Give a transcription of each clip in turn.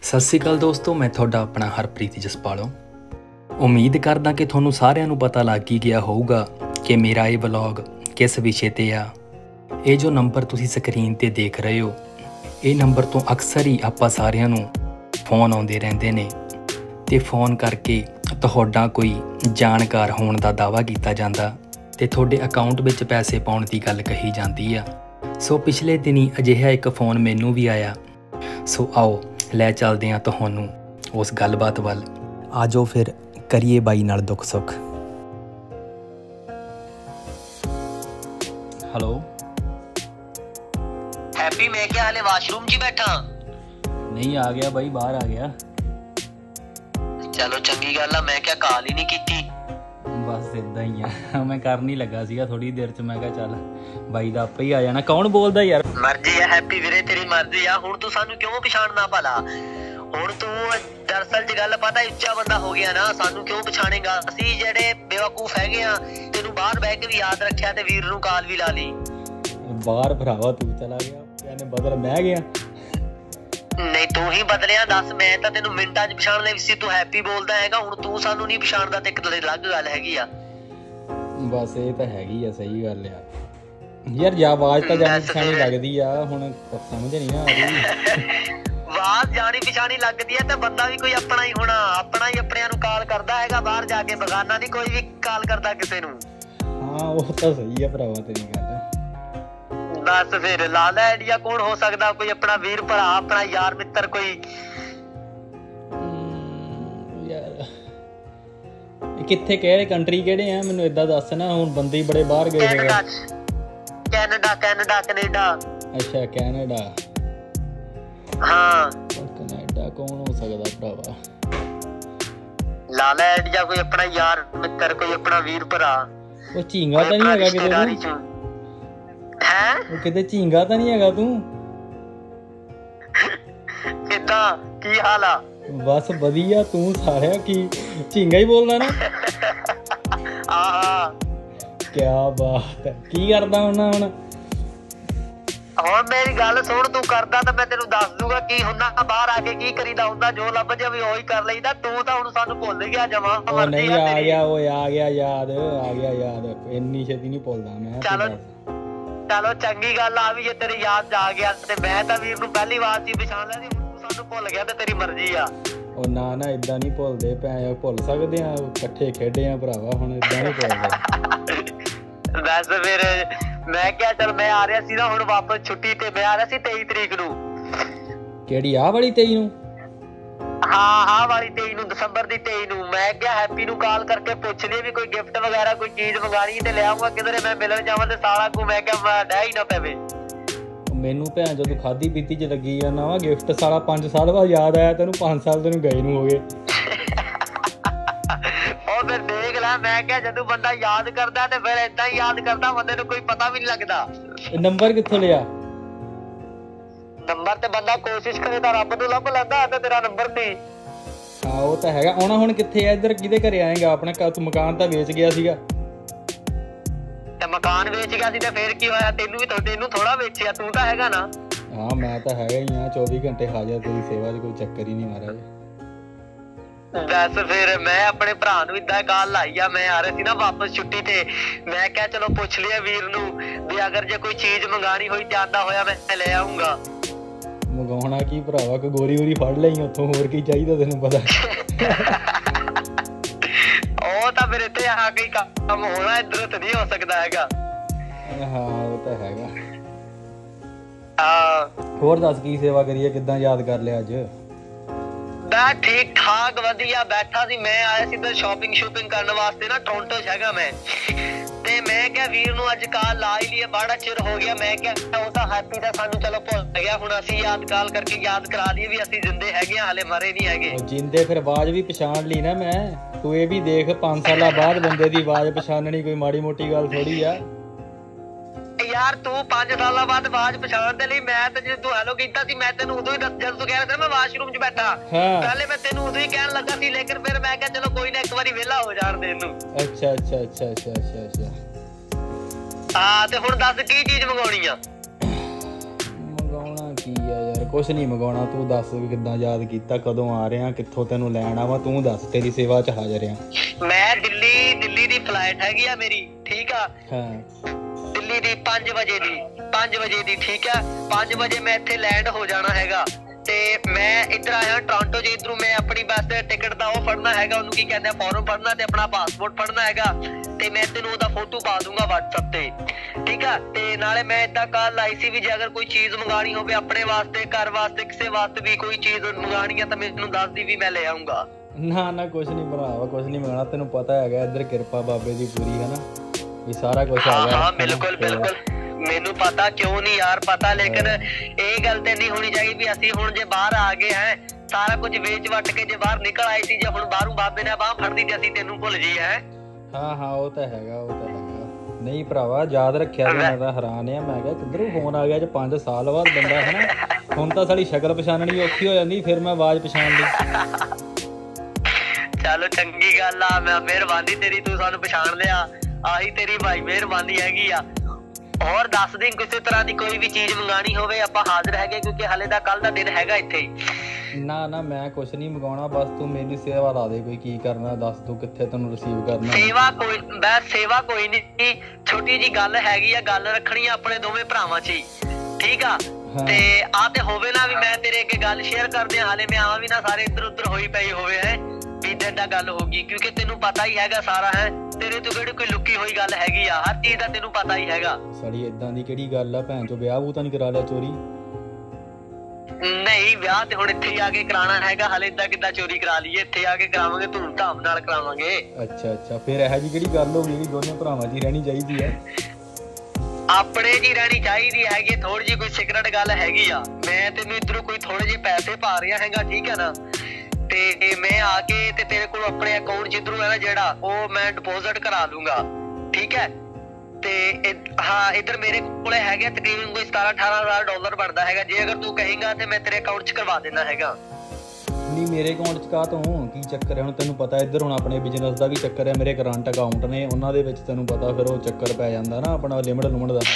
सत श्री अकाल दोस्तों, मैं थोड़ा अपना हरप्रीत जसपालों। उम्मीद करदा कि थोनू सारिਆਂ ਨੂੰ पता लग ही गया होगा कि मेरा ये व्लॉग किस विषय ते आ। ये जो नंबर तुसी स्क्रीन ते देख रहे हो, ये नंबर तो अक्सर ही आपां सारिਆਂ ਨੂੰ फोन आउंदे रहिंदे ने ते फोन करके तुहाडा कोई जानकार होने का दावा किया जाता ते तुहाडे अकाउंट विच पैसे पाउण दी गल कही जाती आ। सो पिछले दिनी अजिहा एक फोन मैनू भी आया। सो आओ लै चलते हैं तुहानू उस गलबात वल। आ जाओ फिर करिए बाई नाल दुख सुख। हेलो हैप्पी, मैं क्या हाले वाशरूम जी बैठा? नहीं, आ गया भाई, बाहर आ गया। चलो चंगी गल आ, मैं क्या कॉल ही नहीं की। बस इदा ही है, मैं कर नहीं लगा सीगा थोड़ी देर च। मैं कहा चल बाई दा आपे ही आ जाना। कौन बोलदा यार? मर्जी है हैप्पी वीरे, तेरी मर्जी आ। हुण तू सानू क्यों पछाणना भला? हुण तू दरअसल च गल पता ਉੱਚਾ ਬੰਦਾ ਹੋ ਗਿਆ ਨਾ, ਸਾਨੂੰ ਕਿਉਂ ਪਛਾਣੇਗਾ? ਅਸੀਂ ਜਿਹੜੇ ਬੇਵਕੂਫ ਹੈਗੇ ਆ, ਤੈਨੂੰ ਬਾਹਰ ਬਹਿ ਕੇ ਵੀ ਯਾਦ ਰੱਖਿਆ ਤੇ ਵੀਰ ਨੂੰ ਕਾਲ ਵੀ ਲਾ ਲਈ। ਬਾਹਰ ਭਰਾਵਾ ਤੂੰ ਚਲਾ ਗਿਆ, ਇਹਨੇ ਬਦਲ ਮੈਂ ਗਿਆ। ਨਹੀਂ ਤੂੰ ਹੀ ਬਦਲਿਆ, ਦੱਸ। ਮੈਂ ਤਾਂ ਤੈਨੂੰ ਮਿੰਟਾਂ 'ਚ ਪਛਾਣ ਲਈ ਸੀ, ਤੂੰ ਹੈਪੀ ਬੋਲਦਾ ਹੈਗਾ। ਹੁਣ ਤੂੰ ਸਾਨੂੰ ਨਹੀਂ ਪਛਾਣਦਾ ਤੇ ਇੱਕ ਅਲੱਗ ਗੱਲ ਹੈਗੀ ਆ। ਬਸ ਇਹ ਤਾਂ ਹੈਗੀ ਆ, ਸਹੀ ਗੱਲ ਆ ਯਾਰ। ਜਾਂ ਆਵਾਜ਼ ਤਾਂ ਜਾਣੀ ਪਛਾਣੀ ਲੱਗਦੀ ਆ, ਹੁਣ ਸਮਝ ਨਹੀਂ ਨਾ ਆ ਰਹੀ। ਆਵਾਜ਼ ਜਾਣੀ ਪਛਾਣੀ ਲੱਗਦੀ ਹੈ ਤੇ ਬੰਦਾ ਵੀ ਕੋਈ ਆਪਣਾ ਹੀ ਹੋਣਾ, ਆਪਣਾ ਹੀ ਆਪਣਿਆਂ ਨੂੰ ਕਾਲ ਕਰਦਾ ਹੈਗਾ ਬਾਹਰ ਜਾ ਕੇ, ਬਗਾਨਾ ਨਹੀਂ ਕੋਈ ਵੀ ਕਾਲ ਕਰਦਾ ਕਿਸੇ ਨੂੰ। ਹਾਂ ਉਹ ਤਾਂ ਸਹੀ ਆ ਭਰਾਵਾ ਤੇਰੀ ਗੱਲ। ਬਸ ਫਿਰ ਲਾ ਲੈ ਆਈਡੀਆ, ਕੌਣ ਹੋ ਸਕਦਾ? ਕੋਈ ਆਪਣਾ ਵੀਰ ਭਰਾ, ਆਪਣਾ ਯਾਰ ਮਿੱਤਰ ਕੋਈ। ਯਾਰ ਕਿੱਥੇ, ਕਿਹੜੇ ਕੰਟਰੀ ਕਿਹੜੇ ਆ ਮੈਨੂੰ ਏਦਾਂ ਦੱਸ ਨਾ। ਹੁਣ ਬੰਦੇ ਹੀ ਬੜੇ ਬਾਹਰ ਗਏ ਹੋਏ। Canada, Canada. ਅੱਛਾ ਕੈਨੇਡਾ। ਹਾਂ ਕੈਨੇਡਾ ਕੌਣ ਹੋ ਸਕਦਾ ਭਰਾਵਾ? ਲਾ ਲੈ ਆਈਡੀਆ, ਕੋਈ ਆਪਣਾ ਯਾਰ ਮਿੱਤਰ, ਕੋਈ ਆਪਣਾ ਵੀਰ ਭਰਾ। ਉਹ ਝੀਂਗਾ ਤਾਂ ਨਹੀਂ ਹੈਗਾ ਕਿਤੇ ਤੂੰ? ਹੈ ਉਹ ਕਿਤੇ ਝੀਂਗਾ ਤਾਂ ਨਹੀਂ ਹੈਗਾ ਤੂੰ? ਕਿੱਦਾਂ, ਕੀ ਹਾਲ ਆ? ਬਸ ਵਧੀਆ, ਤੂੰ ਸਾਰਿਆ ਕੀ ਝੀਂਗਾ ਹੀ ਬੋਲਦਾ ਨਾ? ਆਹਾ ਕਿਆ ਬਾਤ ਹੈ। ਕੀ ਕਰਦਾ ਹੁੰਦਾ ਹੁਣ? ਹੁਣ ਮੇਰੀ ਗੱਲ ਸੁਣ, ਤੂੰ ਕਰਦਾ ਤਾਂ ਮੈਂ ਤੈਨੂੰ ਦੱਸ ਦੂੰਗਾ ਕੀ ਹੁੰਦਾ। ਬਾਹਰ ਆ ਕੇ ਕੀ ਕਰੀਦਾ ਹੁੰਦਾ, ਜੋ ਲੱਭ ਜਾ ਵੀ ਉਹੀ ਕਰ ਲਈਦਾ। ਤੂੰ ਤਾਂ ਹੁਣ ਸਾਨੂੰ ਭੁੱਲ ਗਿਆ ਜਮਾ। ਨਹੀਂ ਆ ਗਿਆ, ਉਹ ਆ ਗਿਆ ਯਾਦ, ਆ ਗਿਆ ਯਾਦ। ਇੰਨੀ ਛੇਤੀ ਨਹੀਂ ਭੁੱਲਦਾ ਮੈਂ। ਚਲੋ ਚੰਗੀ ਗੱਲ ਆ ਵੀ ਜੇ ਤੇਰੀ ਯਾਦ ਆ ਗਿਆ ਤੇ ਮੈਂ ਤਾਂ ਵੀਰ ਨੂੰ ਪਹਿਲੀ ਵਾਰ ਚ ਪਛਾਣ ਲਿਆ ਸੀ। ਹੁਣ ਤੂੰ ਸਾਨੂੰ ਭੁੱਲ ਗਿਆ ਤੇ ਤੇਰੀ ਮਰਜ਼ੀ ਆ। ਉਹ ਨਾ ਏਦਾਂ ਨਹੀਂ ਭੁੱਲਦੇ ਪਏ, ਭੁੱਲ ਸਕਦੇ ਆ, ਇਕੱਠੇ ਖੇਡੇ ਆ ਭਰਾਵਾ, ਹੁਣ ਏਦਾਂ ਨਹੀਂ ਭੁੱਲਦੇ। ਬਸ ਫਿਰ ਮੈਂ ਕਿਹਾ ਚਲ ਮੈਂ ਆ ਰਿਹਾ ਸੀ ਨਾ ਹੁਣ ਵਾਪਸ ਛੁੱਟੀ ਤੇ। ਮੈਂ ਆ ਰਿਹਾ ਸੀ 23 ਤਰੀਕ ਨੂੰ। ਕਿਹੜੀ ਆਹ ਵਾਲੀ 23 ਨੂੰ? ਹਾਂ ਆਹ ਵਾਲੀ 23 ਨੂੰ, ਦਸੰਬਰ ਦੀ 23 ਨੂੰ। ਮੈਂ ਕਿਹਾ ਹੈਪੀ ਨੂੰ ਕਾਲ ਕਰਕੇ ਪੁੱਛ ਲਈ ਵੀ ਕੋਈ ਗਿਫਟ ਵਗੈਰਾ ਕੋਈ ਚੀਜ਼ ਮੰਗਾਣੀ ਤੇ ਲੈ ਆਊਂਗਾ ਕਿਧਰੇ, ਮੈਂ ਮਿਲਣ ਜਾਵਾਂ ਤੇ ਸਾਲਾ ਕੋ। ਮੈਂ ਕਿਹਾ ਮੈਂ ਡਹਿ ਹੀ ਨਾ ਪਵੇ। ਮੈਨੂੰ ਭੈਣ ਜਦੋਂ ਖਾਦੀ ਪੀਤੀ ਚ ਲੱਗੀ ਜਾਂਦਾ ਵਾ ਗਿਫਟ, ਸਾਲਾ 5 ਸਾਲ ਬਾਅਦ ਯਾਦ ਆਇਆ ਤੈਨੂੰ? 5 ਸਾਲ ਤੈਨੂੰ ਗਏ ਨੂੰ ਹੋ ਗਏ। ਉਹ ਫਿਰ ਦੇਖ ਲੈ, ਮੈਂ ਕਿਹਾ ਜਦੋਂ ਬੰਦਾ ਯਾਦ ਕਰਦਾ ਤੇ ਫਿਰ ਏਦਾਂ ਹੀ ਯਾਦ ਕਰਦਾ, ਬੰਦੇ ਨੂੰ ਕੋਈ ਪਤਾ ਵੀ ਨਹੀਂ ਲੱਗਦਾ। ਨੰਬਰ ਕਿੱਥੋਂ ਲਿਆ? ਨੰਬਰ ਤੇ ਬੰਦਾ ਕੋਸ਼ਿਸ਼ ਕਰੇ ਤਾਂ ਰੱਬ ਨੂੰ ਲੱਭ ਲੈਂਦਾ, ਤੇ ਤੇਰਾ ਨੰਬਰ ਸੀ। ਹਾਂ ਉਹ ਤਾਂ ਹੈਗਾ। ਆਉਣਾ ਹੁਣ ਕਿੱਥੇ ਆ? ਇੱਧਰ ਕਿਹਦੇ ਘਰੇ ਆਏਗਾ? ਆਪਣੇ ਮਕਾਨ ਤਾਂ ਵੇਚ ਗਿਆ ਸੀਗਾ। ਤੇ ਮਕਾਨ ਵੇਚ ਗਿਆ ਸੀ ਤੇ ਫਿਰ ਕੀ ਹੋਇਆ? ਤੈਨੂੰ ਥੋੜਾ ਵੇਚਿਆ, ਤੂੰ ਤਾਂ ਹੈਗਾ ਨਾ। ਹਾਂ ਮੈਂ ਤਾਂ ਹੈਗਾ ਹੀ ਆ, 24 ਘੰਟੇ ਹਾਜ਼ਰ ਤੇਰੀ ਸੇਵਾ 'ਚ, ਕੋਈ ਚੱਕਰ ਹੀ ਨਹੀਂ ਮਹਾਰਾਜ। ਬਸ ਫਿਰ ਮੈਂ ਆਪਣੇ ਭਰਾ ਨੂੰ ਏਦਾਂ ਕਾਲ ਲਾਈ ਆ। ਮੈਂ ਆ ਰਿਹਾ ਸੀ ਨਾ ਵਾਪਸ ਛੁੱਟੀ ਤੇ। ਮੈਂ ਕਿਹਾ ਚਲੋ ਪੁੱਛ ਲਿਆ ਵੀਰ ਨੂੰ ਵੀ ਅਗਰ ਜੇ ਕੋਈ ਚੀਜ਼ ਮੰਗਾਣੀ ਹੋਈ ਤੇ ਆਂਦਾ ਹੋਇਆ ਮੈਂ ਲੈ ਆਊਂਗਾ। ਮੰਗਾਉਣਾ ਕੀ ਭਰਾਵਾ, ਕੋਈ ਗੋਰੀ ਵੋਰੀ ਫੜ ਲਈ ਉੱਥੋਂ, ਹੋਰ ਕੀ ਚਾਹੀਦਾ ਤੈਨੂੰ ਪਤਾ। ਉਹ ਤਾਂ ਫਿਰ ਇੱਥੇ ਆ ਕੇ ਕੰਮ ਹੋਣਾ, ਇੱਧਰੋਂ ਤਾਂ ਨਹੀਂ ਹੋ ਸਕਦਾ ਹੈਗਾ। ਹਾਂ ਉਹ ਤਾਂ ਹੈਗਾ। ਹੋਰ ਦੱਸ ਕੀ ਸੇਵਾ ਕਰੀਏ, ਕਿੱਦਾਂ ਯਾਦ ਕਰ ਲਿਆ ਅੱਜ? ਮੈਂ ਠੀਕ ਠਾਕ ਵਧੀਆ ਬੈਠਾ ਸੀ। ਮੈਂ ਆਇਆ ਸੀ ਤੇ ਸ਼ਾਪਿੰਗ ਕਰਨ ਵਾਸਤੇ ਨਾ, ਟੋਰਾਂਟੋ 'ਚ ਹੈਗਾ ਮੈਂ। ਤੇ ਮੈਂ ਕਿਹਾ ਵੀਰ ਨੂੰ ਅੱਜ ਕਾਲ ਲਾ ਹੀ ਲਈਏ, ਬੜਾ ਚਿਰ ਹੋ ਗਿਆ। ਮੈਂ ਕਿਹਾ ਉਹ ਤਾਂ ਹੈਪੀ ਦਾ ਸਾਨੂੰ ਚਲੋ ਭੁੱਲ ਗਿਆ, ਹੁਣ ਅਸੀਂ ਯਾਦ ਕਾਲ ਕਰਕੇ ਯਾਦ ਕਰਾ ਲਈਏ ਵੀ ਅਸੀਂ ਜਿੰਦੇ ਹੈਗੇ ਆ, ਹਾਲੇ ਮਰੇ ਨਹੀਂ ਹੈਗੇ। ਜਿੰਦੇ ਫਿਰ ਆਵਾਜ਼ ਵੀ ਪਛਾਣ ਲਈ ਨਾ ਮੈਂ। ਤੂੰ ਇਹ ਵੀ ਦੇਖ, 5 ਸਾਲਾਂ ਬਾਅਦ ਬੰਦੇ ਦੀ ਆਵਾਜ਼ ਪਛਾਣਨੀ ਕੋਈ ਮਾੜੀ ਮੋਟੀ ਗੱਲ ਥੋੜੀ ਆ ਯਾਰ। ਤੂੰ 5 ਸਾਲਾਂ ਬਾਅਦ ਆਵਾਜ਼ ਪਛਾਣ ਦੇ ਲਈ, ਮੈਂ ਤੇ ਜਦੋਂ ਤੂੰ ਹੈਲੋ ਕੀਤਾ ਸੀ ਮੈਂ ਤੈਨੂੰ ਉਦੋਂ ਹੀ ਦੱਸ, ਜਦੋਂ ਤੂੰ ਕਹਿ ਰਿਹਾ ਸੀ ਮੈਂ ਵਾਸ਼ਰੂਮ 'ਚ ਬੈਠਾ, ਪਹਿਲੇ ਮੈਂ ਤੈਨੂੰ ਉਦੋਂ ਹੀ ਕਹਿਣ ਲੱਗਾ ਸੀ। ਲੇਕਿਨ ਫਿਰ ਮੈਂ ਕਿਹਾ ਚਲੋ ਕੋਈ ਨਾ, ਇੱਕ ਵਾਰੀ ਵਿਹਲਾ ਹੋ ਜਾਣ ਦੇ ਇਹਨੂੰ। ਅੱਛਾ। ਹਾਂ ਤੇ ਹੁਣ ਦੱਸ ਕੀ ਚੀਜ਼ ਮੰਗਾਉਣੀ ਆ? ਮੰਗਾਉਣਾ ਕੀ ਆ ਯਾਰ, ਕੁਛ ਨਹੀਂ ਮੰਗਵਾਉਣਾ। ਤੂੰ ਦੱਸ ਕਿੱਦਾਂ ਯਾਦ ਕੀਤਾ, ਕਦੋਂ ਆ ਰਿਹਾ, ਕਿੱਥੋਂ ਤੈਨੂੰ ਲੈਣ ਆਵਾਂ, ਤੂੰ ਦੱਸ, ਤੇਰੀ ਸੇਵਾ 'ਚ ਹਾਜ਼ਰ ਆ। ਮੈਂ ਦਿੱਲੀ ਦੀ ਫਲਾਈਟ ਹੈਗੀ ਆ ਮੇਰੀ, ਠੀਕ ਆ। ਹਾਂ ਦਿੱਲੀ ਦੀ 5 ਵਜੇ ਦੀ ਠੀਕ ਆ। 5 ਵਜੇ ਮੈਂ ਇੱਥੇ ਲੈਂਡ ਹੋ ਜਾਣਾ ਹੈਗਾ ਤੇ ਮੈਂ ਇੱਧਰ ਆਇਆ ਟੋਰਾਂਟੋ 'ਚ। ਇੱਧਰੋਂ ਮੈਂ ਆਪਣੀ ਬੱਸ ਦੇ ਟਿਕਟ ਦਾ ਉਹ ਫੜਨਾ ਹੈਗਾ, ਉਹਨੂੰ ਕੀ ਕਹਿੰਦੇ ਆ, ਫਾਰਮ ਭਰਨਾ ਤੇ ਆਪਣਾ ਪਾਸਪੋਰਟ ਫੜਨਾ ਹੈਗਾ ਤੇ ਮੈਂ ਤੈਨੂੰ ਉਹਦਾ ਫੋਟੋ ਪਾ ਦੂੰਗਾ WhatsApp ਤੇ, ਠੀਕ ਆ। ਤੇ ਨਾਲੇ ਮੈਂ ਏਦਾਂ ਕਾਲ ਲਾਈ ਸੀ ਵੀ ਜੇ ਅਗਰ ਕੋਈ ਚੀਜ਼ ਮੰਗਾਣੀ ਹੋਵੇ ਆਪਣੇ ਵਾਸਤੇ, ਘਰ ਵਾਸਤੇ, ਕਿਸੇ ਵਾਸਤੇ ਵੀ ਕੋਈ ਚੀਜ਼ ਮੰਗਾਣੀ ਆ ਤਾਂ ਮੈਨੂੰ ਦੱਸ ਦੀ ਵੀ ਮੈਂ ਲੈ ਆਊਂਗਾ। ਨਾ ਕੁਛ ਨਹੀਂ ਭਰਾਵਾ, ਕੁਛ ਨਹੀਂ ਮੰਗਾਉਣਾ। ਤੈਨੂੰ ਪਤਾ ਹੈਗਾ ਇੱਧਰ ਕਿਰਪਾ ਬਾਬੇ ਦੀ ਪੂਰੀ ਹੈ ਨਾ, ਵੀ ਸਾਰਾ ਕੁਛ ਹੈਗਾ। ਹਾਂ ਬਿਲਕੁਲ ਮੈਨੂੰ ਪਤਾ, ਕਿਉਂ ਨਹੀਂ ਯਾਰ ਪਤਾ, ਲੇਕਿਨ ਇਹ ਗੱਲ ਤੇ ਨਹੀਂ ਹੋਣੀ ਚਾਹੀਦੀ ਵੀ ਅਸੀਂ ਹੁਣ ਜੇ ਬਾਹਰ ਆ ਗਏ ਹੈ ਸਾਰਾ ਕੁਝ ਵੇਚ ਵੱਟ ਕੇ ਜੇ ਬਾਹਰ ਨਿਕਲ ਆਏ ਸੀ, ਜੇ ਹੁਣ ਬਾਹਰੋਂ ਬਾਬੇ ਨੇ ਬਾਹ ਫੜਦੀ ਤੇ ਅਸੀਂ ਤੈਨੂੰ ਭੁੱਲ ਜੀ ਹੈ। ਹਾਂ ਉਹ ਤਾਂ ਹੈਗਾ ਨਹੀਂ ਭਰਾਵਾ, ਯਾਦ ਰੱਖਿਆ। ਮੈਂ ਤਾਂ ਹੈਰਾਨ ਆ, ਮੈਂ ਕਿਹਾ ਕਿੱਧਰੋਂ ਫੋਨ ਆ ਗਿਆ ਜੇ 5 ਸਾਲ ਬਾਅਦ ਬੰਦਾ ਹੈ ਨਾ। ਹੁਣ ਤਾਂ ਸਾਡੀ ਸ਼ਕਲ ਪਛਾਣਨੀ ਔਖੀ ਹੋ ਜਾਂਦੀ, ਫਿਰ ਮੈਂ ਆਵਾਜ਼ ਪਛਾਣ ਲਈ। ਚਲੋ ਚੰਗੀ ਗੱਲ ਆ, ਮੈਂ ਮਿਹਰਬਾਨੀ ਤੇਰੀ, ਤੂੰ ਸਾਨੂੰ ਪਛਾਣ ਲਿਆ, ਆਹੀ ਤੇਰੀ ਭਾਈ ਮਿਹਰਬਾਨੀ ਹੈਗੀ ਆ। ਹੋਰ ਦੱਸ ਦੇ, ਕਿਸੇ ਤਰ੍ਹਾਂ ਦੀ ਕੋਈ ਵੀ ਚੀਜ਼ ਮੰਗਾਣੀ ਹੋਵੇ ਆਪਾਂ ਹਾਜ਼ਰ ਹੈਗੇ, ਕਿਉਂਕਿ ਹਲੇ ਦਾ ਕੱਲ ਦਾ ਦਿਨ ਹੈਗਾ ਇੱਥੇ। ਨਾ ਮੈਂ ਕੁਛ ਨਹੀਂ ਮੰਗਾਉਣਾ, ਬਸ ਤੂੰ ਮੇਰੀ ਸੇਵਾ ਲਾ ਦੇ। ਕੋਈ ਕੀ ਕਰਨਾ ਦੱਸ, ਤੂੰ ਕਿੱਥੇ ਤੈਨੂੰ ਰਿਸੀਵ ਕਰਨਾ। ਸੇਵਾ ਕੋਈ ਨਹੀਂ, ਛੋਟੀ ਜੀ ਗੱਲ ਹੈਗੀ ਆ, ਗੱਲ ਰੱਖਣੀ ਆ ਆਪਣੇ ਦੋਵੇਂ ਭਰਾਵਾਂ 'ਚ ਹੀ, ਠੀਕ ਆ। ਤੇ ਆ ਤੇ ਹੋਵੇ ਨਾ ਵੀ ਮੈਂ ਤੇਰੇ ਅੱਗੇ ਗੱਲ ਸ਼ੇਅਰ ਕਰਦੇ ਆ, ਹਾਲੇ ਮੈਂ ਆਵਾਂ ਵੀ ਨਾ ਸਾਰੇ ਇੱਧਰ ਉੱਧਰ ਹੋਈ ਪਈ ਹੋਵੇ ਹੈ ਵੀ ਏਦਾਂ ਗੱਲ ਹੋ ਗਈ, ਕਿਉਂਕਿ ਤੈਨੂੰ ਪਤਾ ਹੀ ਹੈਗਾ ਸਾਰਾ ਹੈ, ਤੇਰੇ ਤੋਂ ਕਿਹੜੀ ਕੋਈ ਲੁਕੀ ਹੋਈ ਗੱਲ ਹੈਗੀ ਆ, ਹਰ ਚੀਜ਼ ਦਾ ਤੈਨੂੰ ਪਤਾ ਹੀ ਹੈਗਾ। ਸਾਡੀ ਏਦਾਂ ਦੀ ਕਿਹੜੀ ਗੱਲ ਆ, ਭੈਣ ਚੋ ਵਿਆਹ ਵੂ ਤਾਂ ਨਹੀਂ ਕਰਾ ਲਿਆ ਚੋਰੀ? ਨਹੀਂ ਵਿਆਹ ਤੇ ਹੁਣ ਇੱਥੇ ਆ ਕੇ ਕਰਾਉਣਾ ਹੈਗਾ, ਹਲੇ ਏਦਾਂ ਕਿੱਦਾਂ ਚੋਰੀ ਕਰਾ ਲਈਏ, ਇੱਥੇ ਆ ਕੇ ਕਰਾਵਾਂਗੇ, ਧੂਮ ਧਾਮ ਨਾਲ ਕਰਾਵਾਂਗੇ। ਅੱਛਾ ਫਿਰ ਇਹੋ ਜਿਹੀ ਕਿਹੜੀ ਗੱਲ ਹੋ ਗਈ ਜਿਹੜੀ ਦੋਨੇ ਭਰਾਵਾਂ ਦੀ ਰਹਿਣੀ ਚਾਹੀਦੀ ਹੈ? ਆਪਣੇ ਜੀ ਰਹਿਣੀ ਚਾਹੀਦੀ ਹੈਗੀ, ਥੋੜੀ ਜਿਹੀ ਕੋਈ ਸਿਕਰਟ ਗੱਲ ਹੈਗੀ ਆ। ਮੈਂ ਤੈਨੂੰ ਇੱਧਰੋਂ ਕੋਈ ਥੋੜੇ ਜਿਹੇ ਪੈਸੇ ਪਾ ਰਿਹਾ ਹੈਗਾ, ਠੀਕ ਹੈ ਨਾ, ਤੇ ਮੈਂ ਆ ਕੇ ਤੇ ਤੇਰੇ ਕੋਲ ਆਪਣੇ ਅਕਾਊਂਟ ਜਿੱਧਰੋਂ ਹੈ ਨਾ ਜਿਹੜਾ, ਉਹ ਮੈਂ ਡਿਪੋਜ਼ਿਟ ਕਰਾ ਲੂੰਗਾ, ਠੀਕ ਹੈ। ਤੇ ਹਾਂ ਇੱਧਰ ਮੇਰੇ ਕੋਲੇ ਹੈਗੇ ਤਕਰੀਬਨ ਕੋਈ 17-18 ਹਜ਼ਾਰ ਡਾਲਰ ਬਣਦਾ ਹੈਗਾ, ਜੇ ਅਗਰ ਤੂੰ ਕਹੇਂਗਾ ਤੇ ਮੈਂ ਤੇਰੇ ਅਕਾਊਂਟ 'ਚ ਕਰਵਾ ਦੇਣਾ ਹੈਗਾ। ਨਹੀਂ ਮੇਰੇ ਅਕਾਊਂਟ 'ਚ ਕਾਹ ਤੋਂ, ਕੀ ਚੱਕਰ ਹੈ? ਹੁਣ ਤੈਨੂੰ ਪਤਾ ਇੱਧਰ ਹੁਣ ਆਪਣੇ ਬਿਜ਼ਨਸ ਦਾ ਵੀ ਚੱਕਰ ਹੈ, ਮੇਰੇ ਕਰੰਟ ਅਕਾਊਂਟ ਨੇ, ਉਹਨਾਂ ਦੇ ਵਿੱਚ ਤੈਨੂੰ ਪਤਾ ਫਿਰ ਉਹ ਚੱਕਰ ਪੈ ਜਾਂਦਾ ਨਾ ਆਪਣਾ ਲਿਮਟ ਲੁਮਟ ਦਾ।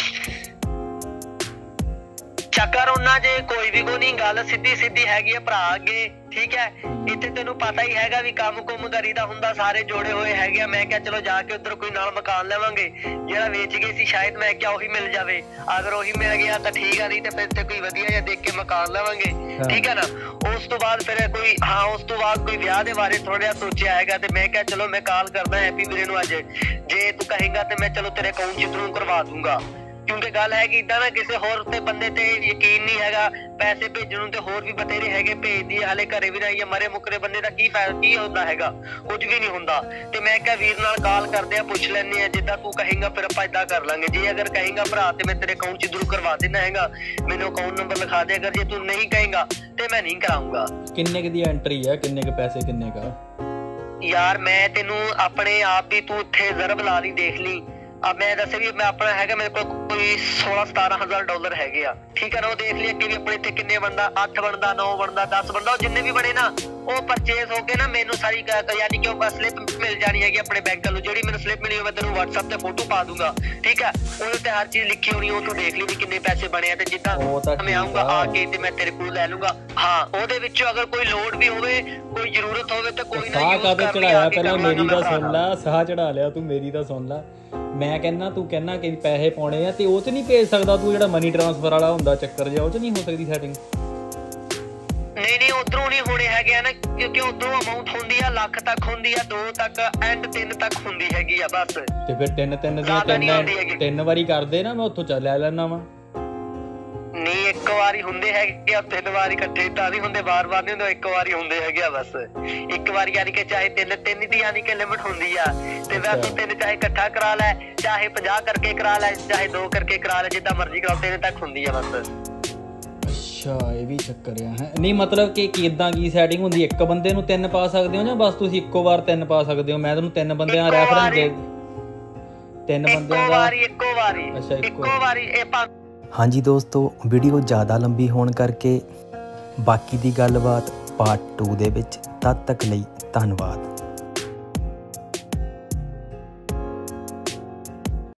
ਚੱਕਰ ਉਹਨਾਂ ਜੇ ਕੋਈ ਵੀ ਕੋਈ ਨਹੀਂ, ਗੱਲ ਸਿੱਧੀ ਹੈਗੀ ਆ ਭਰਾ ਅੱਗੇ, ਠੀਕ ਹੈ। ਇੱਥੇ ਤੈਨੂੰ ਪਤਾ ਹੀ ਹੈਗਾ ਵੀ ਕੰਮ ਕੁੰਮ ਕਰੀਦਾ ਹੁੰਦਾ, ਸਾਰੇ ਜੋੜੇ ਹੋਏ ਹੈਗੇ ਆ। ਮੈਂ ਕਿਹਾ ਚਲੋ ਜਾ ਕੇ ਉੱਧਰ ਕੋਈ ਨਾਲ ਮਕਾਨ ਲਵਾਂਗੇ, ਜਿਹੜਾ ਵੇਚ ਗਏ ਸੀ ਸ਼ਾਇਦ ਮੈਂ ਕਿਹਾ ਉਹੀ ਮਿਲ ਜਾਵੇ, ਅਗਰ ਉਹੀ ਮਿਲ ਗਿਆ ਤਾਂ ਠੀਕ ਆ, ਨਹੀਂ ਤੇ ਫਿਰ ਤੇ ਕੋਈ ਵਧੀਆ ਜਿਹਾ ਦੇਖ ਕੇ ਮਕਾਨ ਲਵਾਂਗੇ, ਠੀਕ ਹੈ ਨਾ। ਉਸ ਤੋਂ ਬਾਅਦ ਫਿਰ ਉਸ ਤੋਂ ਬਾਅਦ ਕੋਈ ਵਿਆਹ ਦੇ ਬਾਰੇ ਥੋੜਾ ਜਿਹਾ ਸੋਚਿਆ ਹੈਗਾ, ਤੇ ਮੈਂ ਕਿਹਾ ਚਲੋ ਮੈਂ ਕਾਲ ਕਰਦਾ ਹੈਪੀ ਵੀਰੇ ਨੂੰ ਅੱਜ, ਜੇ ਤੂੰ ਕਹੇਂਗਾ ਤੇ ਮੈਂ ਚਲੋ ਤੇਰੇ ਅਕਾਊਂਟ 'ਚ ਇੱਧਰੋਂ ਕਰਵਾ ਦੂੰਗਾ, ਕਿਉਂਕਿ ਗੱਲ ਹੈਗੀ ਏਦਾਂ ਨਾ ਕਿਸੇ ਹੋਰ ਤੇ ਬੰਦੇ ਤੇ ਯਕੀਨ ਨਹੀਂ ਹੈਗਾ, ਪੈਸੇ ਭੇਜਣ ਨੂੰ ਤੇ ਹੋਰ ਵੀ ਬਥੇਰੇ ਹੈਗੇ ਭੇਜਦੀ, ਹਾਲੇ ਘਰੇ ਵੀ ਰਹੀ ਮਰੇ ਮੁੱਕਰੇ ਬੰਦੇ ਦਾ ਕੀ ਹੁੰਦਾ ਹੈਗਾ, ਕੁਝ ਵੀ ਨਹੀਂ ਹੁੰਦਾ। ਤੇ ਮੈਂ ਕਿਹਾ ਵੀਰ ਨਾਲ ਕਾਲ ਕਰਦੇ ਆ, ਪੁੱਛ ਲੈਂਦੇ ਆ, ਜਿੱਦਾਂ ਤੂੰ ਕਹੇਂਗਾ ਫਿਰ ਆਪਾਂ ਏਦਾਂ ਕਰ ਲਾਂਗੇ। ਜੇ ਅਗਰ ਕਹੇਂਗਾ ਭਰਾ ਤੇ ਮੈਂ ਤੇਰੇ ਅਕਾਊਂਟ 'ਚ ਜ਼ਰੂਰ ਕਰਵਾ ਦੇਣਾ ਹੈਗਾ, ਮੈਨੂੰ ਅਕਾਊਂਟ ਨੰਬਰ ਲਿਖਾ ਦੇ, ਅਗਰ ਜੇ ਤੂੰ ਨਹੀਂ ਕਹੇਂਗਾ ਤੇ ਮੈਂ ਨਹੀਂ ਕਰਾਊਂਗਾ। ਕਿੰਨੇ ਕੁ ਦੀ ਐਂਟਰੀ ਹੈ, ਕਿੰਨੇ ਕੁ ਪੈਸੇ, ਕਿੰਨੇ ਕਾ? ਯਾਰ ਮੈਂ ਤੈਨੂੰ ਆਪਣੇ ਆਪ ਵੀ ਤੂੰ ਇੱਥੇ ਜ਼ਰਬ ਲਾ ਲਈ, ਦੇਖ ਲਈ। ਮੈਂ ਦੱਸਿਆ ਵੀ ਮੈਂ ਆਪਣਾ ਹੈਗਾ, ਮੇਰੇ ਕੋਲ ਕੋਈ 16-17 ਹਜ਼ਾਰ ਡਾਲਰ ਹੈਗੇ ਆ, ਠੀਕ ਹੈ ਨਾ। ਉਹ ਦੇਖ ਲਈ ਅੱਗੇ ਵੀ ਆਪਣੇ ਇੱਥੇ ਕਿੰਨੇ ਬਣਦਾ, 8 ਬਣਦਾ, 9 ਬਣਦਾ, 10 ਬਣਦਾ, ਉਹ ਜਿੰਨੇ ਵੀ ਬਣੇ ਨਾ ਉਹ ਪਰਚੇਸ ਹੋ ਕੇ ਨਾ ਮੈਨੂੰ ਸਾਰੀ ਯਾਨੀ ਕਿ ਉਹ ਸਲਿੱਪ ਮਿਲ ਜਾਣੀ ਹੈਗੀ ਆਪਣੇ ਬੈਂਕ ਨੂੰ। ਜਿਹੜੀ ਮੈਨੂੰ ਸਲਿੱਪ ਮਿਲੀ ਮੈਂ ਤੈਨੂੰ WhatsApp ਤੇ ਫੋਟੋ ਪਾ ਦੂੰਗਾ, ਠੀਕ ਹੈ। ਉਹਦੇ ਤੇ ਹਰ ਚੀਜ਼ ਲਿਖੀ ਹੋਣੀ, ਉਹ ਤੂੰ ਦੇਖ ਲਈ ਵੀ ਕਿੰਨੇ ਪੈਸੇ ਬਣੇ ਆ, ਤੇ ਜਿੱਦਾਂ ਮੈਂ ਆਊਂਗਾ ਆ ਕੇ ਤੇ ਮੈਂ ਤੇਰੇ ਕੋਲ ਲੈ ਲੂੰਗਾ। ਹਾਂ ਉਹਦੇ ਵਿੱਚੋਂ ਅਗਰ ਕੋਈ ਲੋੜ ਵੀ ਹੋਵੇ, ਕੋਈ ਜ਼ਰੂਰਤ ਹੋਵੇ ਤਾਂ ਕੋਈ ਨਾ ਯੂਜ਼ ਕਰ ਚੜਾਇਆ। ਪਹਿਲਾਂ ਮੇਰੀ ਤਾਂ ਸੁਣ ਲੈ, ਸਾਹ ਚੜਾ ਲਿਆ ਤੂੰ, ਮੇਰੀ ਤਾਂ ਸੁਣ ਲੈ। ਮੈਂ ਕਹਿੰਦਾ ਤੂੰ ਕਹਿੰਦਾ ਕਿ ਪੈਸੇ ਪਾਉਣੇ ਆ ਤੇ ਉਹ 'ਚ ਨਹੀਂ ਭੇਜ ਸਕਦਾ ਤੂੰ, ਜਿਹੜਾ ਮਨੀ ਟ੍ਰਾਂਸਫਰ ਵਾਲਾ ਹੁੰਦਾ ਚੱਕਰ ਜਿਹਾ, ਉਹ 'ਚ ਨਹੀਂ ਹੋ ਸਕਦੀ ਸੈਟਿੰਗ? ਨਹੀਂ ਉਧਰੋਂ ਨਹੀਂ ਹੋਣੇ ਹੈਗੇ ਨਾ, ਕਿਉਂਕਿ ਉਧਰੋਂ ਅਮਾਊਂਟ ਹੁੰਦੀ ਆ ਲੱਖ ਤੱਕ ਹੁੰਦੀ ਆ, 2 ਤੱਕ ਐਂਡ 3 ਤੱਕ ਹੁੰਦੀ ਹੈਗੀ ਆ ਬਸ। ਤੇ ਫਿਰ 3 ਵਾਰੀ ਕਰਦੇ ਨਾ, ਮੈਂ ਉੱਥੋਂ ਲੈ ਲੈਣਾ ਵਾ। ਨਹੀਂ ਇੱਕ ਵਾਰੀ ਹੁੰਦੇ ਹੈਗੇ ਆ, 3 ਵਾਰੀ ਇਕੱਠੇ ਤਾਂ ਨਹੀਂ ਹੁੰਦੇ, ਵਾਰ-ਵਾਰ ਨਹੀਂ ਹੁੰਦੇ, ਇੱਕ ਵਾਰੀ ਹੁੰਦੇ ਹੈਗੇ ਆ ਬਸ। ਇੱਕ ਵਾਰੀ ਯਾਨੀ ਕਿ ਚਾਹੇ 3 ਦੀ ਯਾਨੀ ਕਿ ਲਿਮਿਟ ਹੁੰਦੀ ਆ, ਤੇ ਵੈਸੇ 3 ਚਾਹੇ ਇਕੱਠਾ ਕਰਾ ਲੈ, ਚਾਹੇ 50 ਕਰਕੇ ਕਰਾ ਲੈ, ਚਾਹੇ 2 ਕਰਕੇ ਕਰਾ ਲੈ, ਜਿੱਦਾਂ ਮਰਜ਼ੀ ਕਰਾਓ, 3 ਤੱਕ ਹੁੰਦੀ ਆ ਬਸ। ਅੱਛਾ ਇਹ ਵੀ ਚੱਕਰ ਆ ਹੈ। ਨਹੀਂ ਮਤਲਬ ਕਿ ਕਿੱਦਾਂ ਕੀ ਸੈਟਿੰਗ ਹੁੰਦੀ, ਇੱਕ ਬੰਦੇ ਨੂੰ 3 ਪਾ ਸਕਦੇ ਹੋ ਜਾਂ ਬਸ ਤੁਸੀਂ ਇੱਕੋ ਵਾਰ 3 ਪਾ ਸਕਦੇ ਹੋ? ਮੈਂ ਤੁਹਾਨੂੰ 3 ਬੰਦਿਆਂ ਦਾ ਰੈਫਰੈਂਸ ਦੇ 3 ਬੰਦਿਆਂ ਦਾ ਇੱਕੋ ਵਾਰੀ ਅੱਛਾ ਇੱਕੋ ਵਾਰੀ ਇਹ। ਹਾਂਜੀ ਦੋਸਤੋ, ਵੀਡੀਓ ਜ਼ਿਆਦਾ ਲੰਬੀ ਹੋਣ ਕਰਕੇ ਬਾਕੀ ਦੀ ਗੱਲਬਾਤ ਪਾਰਟ 2 ਦੇ ਵਿੱਚ। ਤਦ ਤੱਕ ਲਈ ਧੰਨਵਾਦ।